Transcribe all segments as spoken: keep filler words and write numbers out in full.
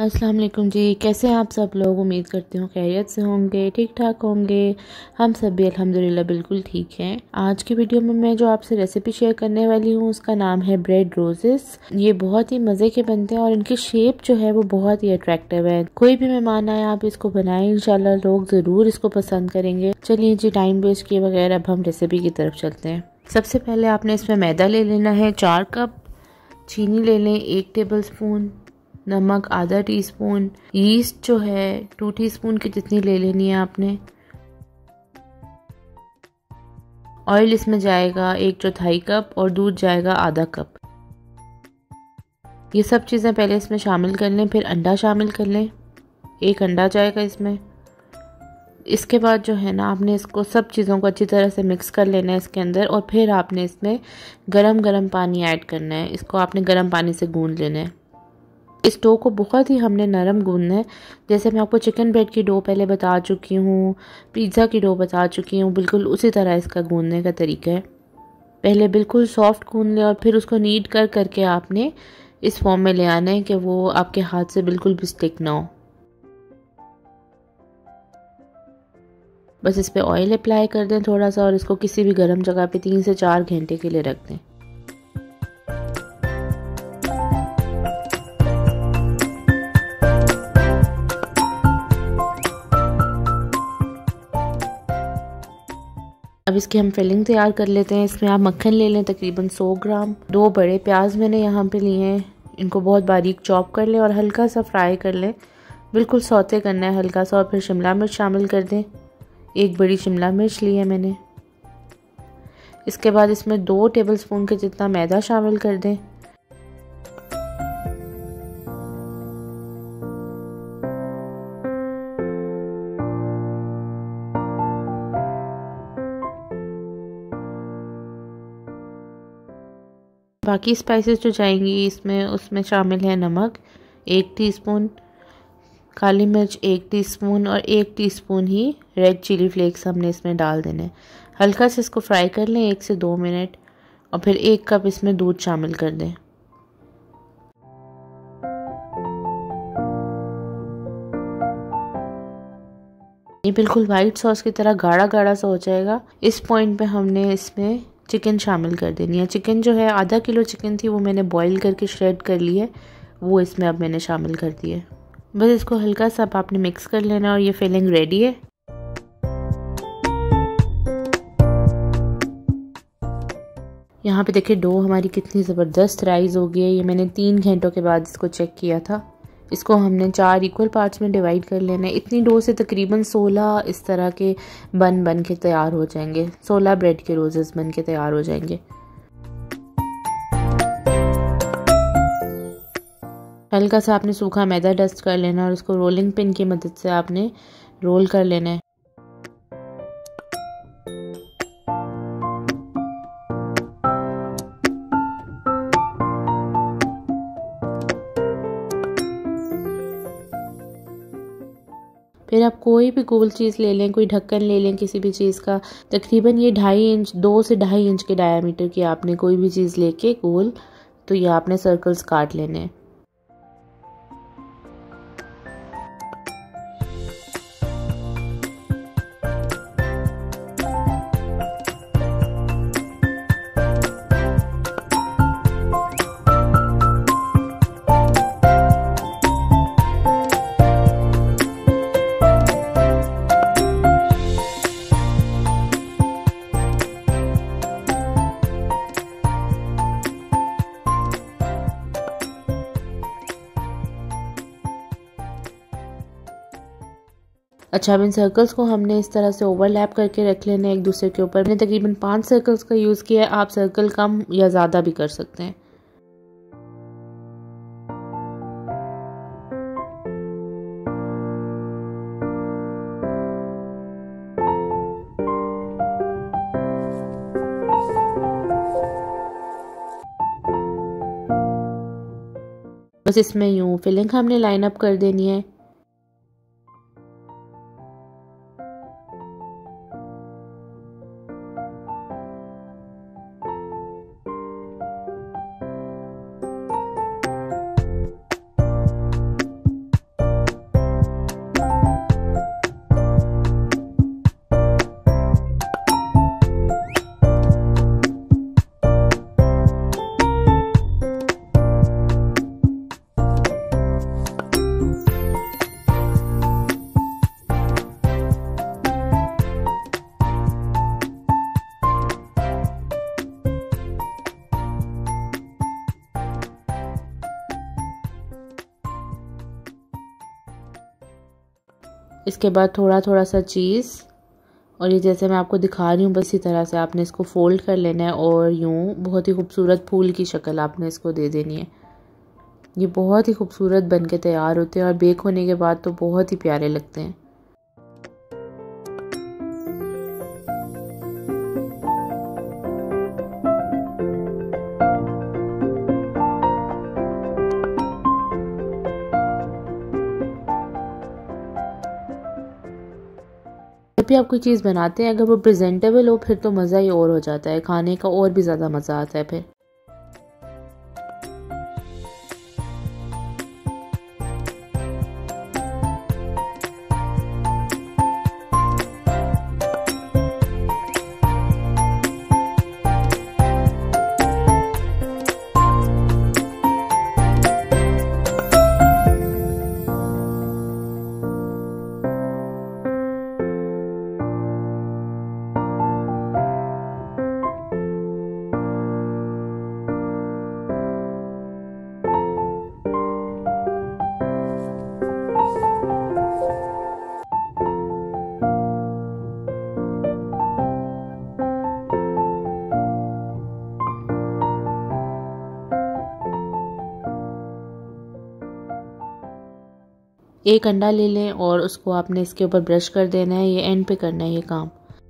अस्सलाम वालेकुम जी। कैसे हैं आप सब लोग? उम्मीद करती हूँ खैरियत से होंगे, ठीक ठाक होंगे। हम सब भी अल्हम्दुलिल्लाह बिल्कुल ठीक हैं। आज की वीडियो में मैं जो आपसे रेसिपी शेयर करने वाली हूँ उसका नाम है ब्रेड रोजेस। ये बहुत ही मज़े के बनते हैं और इनकी शेप जो है वो बहुत ही अट्रैक्टिव है। कोई भी मेहमान आए आप इसको बनाएं, इंशाल्लाह लोग ज़रूर इसको पसंद करेंगे। चलिए जी, टाइम वेस्ट किए बगैर अब हम रेसिपी की तरफ चलते हैं। सबसे पहले आपने इसमें मैदा ले लेना है चार कप, चीनी ले लें एक टेबल स्पून, नमक आधा टीस्पून, यीस्ट जो है टू टीस्पून की जितनी ले लेनी है आपने। ऑयल इसमें जाएगा एक चौथाई कप और दूध जाएगा आधा कप। ये सब चीज़ें पहले इसमें शामिल कर लें, फिर अंडा शामिल कर लें, एक अंडा जाएगा इसमें। इसके बाद जो है ना आपने इसको सब चीज़ों को अच्छी तरह से मिक्स कर लेना है इसके अंदर, और फिर आपने इसमें गरम गरम पानी ऐड करना है। इसको आपने गरम पानी से गूंद लेना है। इस डो को बहुत ही हमने नरम गूंदना है। जैसे मैं आपको चिकन ब्रेड की डो पहले बता चुकी हूँ, पिज़्ज़ा की डो बता चुकी हूँ, बिल्कुल उसी तरह इसका गूंदने का तरीका है। पहले बिल्कुल सॉफ्ट गूंद लें और फिर उसको नीड कर करके आपने इस फॉर्म में ले आना है कि वो आपके हाथ से बिल्कुल भी स्टिक ना हो। बस इस पर ऑयल अप्लाई कर दें थोड़ा सा और इसको किसी भी गर्म जगह पे तीन से चार घंटे के लिए रख दें। अब इसकी हम फिलिंग तैयार कर लेते हैं। इसमें आप मक्खन ले लें तकरीबन सौ ग्राम। दो बड़े प्याज मैंने यहाँ पे लिए हैं, इनको बहुत बारीक चॉप कर लें और हल्का सा फ्राई कर लें, बिल्कुल सौते करना है हल्का सा। और फिर शिमला मिर्च शामिल कर दें, एक बड़ी शिमला मिर्च ली है मैंने। इसके बाद इसमें दो टेबलस्पून के जितना मैदा शामिल कर दें। बाकी स्पाइसेस जो जाएंगी इसमें, उसमें शामिल है नमक एक टीस्पून, काली मिर्च एक टीस्पून और एक टीस्पून ही रेड चिली फ्लेक्स हमने इसमें डाल देने। हल्का से इसको फ्राई कर लें एक से दो मिनट, और फिर एक कप इसमें दूध शामिल कर दें। ये बिल्कुल वाइट सॉस की तरह गाढ़ा गाढ़ा सा हो जाएगा। इस पॉइंट पे हमने इसमें चिकन शामिल कर देनी है। चिकन जो है आधा किलो चिकन थी, वो मैंने बॉईल करके श्रेड कर ली है, वो इसमें अब मैंने शामिल कर दी है। बस इसको हल्का सा आपने मिक्स कर लेना और ये फिलिंग रेडी है। यहाँ पे देखिए डो हमारी कितनी ज़बरदस्त राइज हो गई है। ये मैंने तीन घंटों के बाद इसको चेक किया था। इसको हमने चार इक्वल पार्ट्स में डिवाइड कर लेना है। इतनी डो से तकरीबन सोलह इस तरह के बन बन के तैयार हो जाएंगे, सोलह ब्रेड के रोजेस बन के तैयार हो जाएंगे। हल्का सा आपने सूखा मैदा डस्ट कर लेना और उसको रोलिंग पिन की मदद से आपने रोल कर लेना है। फिर आप कोई भी गोल चीज़ ले लें, कोई ढक्कन ले लें किसी भी चीज़ का, तकरीबन ये ढाई इंच दो से ढाई इंच के डायामीटर की आपने कोई भी चीज़ लेके गोल, तो ये आपने सर्कल्स काट लेने हैं। अच्छा, अब इन सर्कल्स को हमने इस तरह से ओवरलैप करके रख लेना है एक दूसरे के ऊपर। मैंने तकरीबन पांच सर्कल्स का यूज़ किया है, आप सर्कल कम या ज़्यादा भी कर सकते हैं। बस इसमें यूँ फिलिंग हमने लाइन अप कर देनी है। इसके बाद थोड़ा थोड़ा सा चीज़, और ये जैसे मैं आपको दिखा रही हूँ बस इसी तरह से आपने इसको फोल्ड कर लेना है और यूँ बहुत ही खूबसूरत फूल की शक्ल आपने इसको दे देनी है। ये बहुत ही खूबसूरत बन के तैयार होते हैं और बेक होने के बाद तो बहुत ही प्यारे लगते हैं। जब भी आप कोई चीज़ बनाते हैं अगर वो प्रेजेंटेबल हो फिर तो मज़ा ही और हो जाता है, खाने का और भी ज़्यादा मज़ा आता है फिर। एक अंडा ले लें और उसको आपने इसके ऊपर ब्रश कर देना है, ये एंड पे करना है ये काम।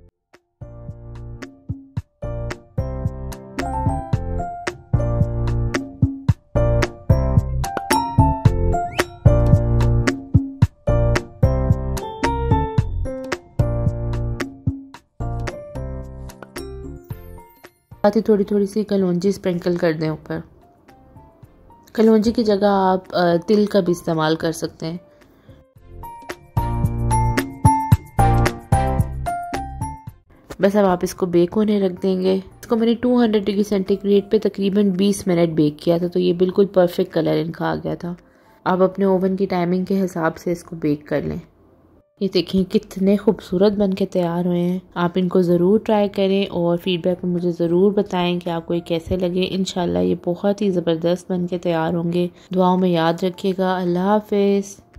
साथ ही थोड़ी थोड़ी सी कलौंजी स्प्रिंकल कर दें ऊपर। कलौंजी की जगह आप तिल का भी इस्तेमाल कर सकते हैं। बस अब आप इसको बेक होने रख देंगे। इसको मैंने दो सौ डिग्री सेंटीग्रेड पे तकरीबन बीस मिनट बेक किया था, तो ये बिल्कुल परफेक्ट कलर इनका आ गया था। आप अपने ओवन की टाइमिंग के हिसाब से इसको बेक कर लें। ये देखिए कितने खूबसूरत बन के तैयार हुए हैं। आप इनको ज़रूर ट्राई करें और फीडबैक में मुझे ज़रूर बताएं कि आपको ये कैसे लगे। इंशाल्लाह ये बहुत ही ज़बरदस्त बन के तैयार होंगे। दुआओं में याद रखिएगा। अल्लाह हाफिज़।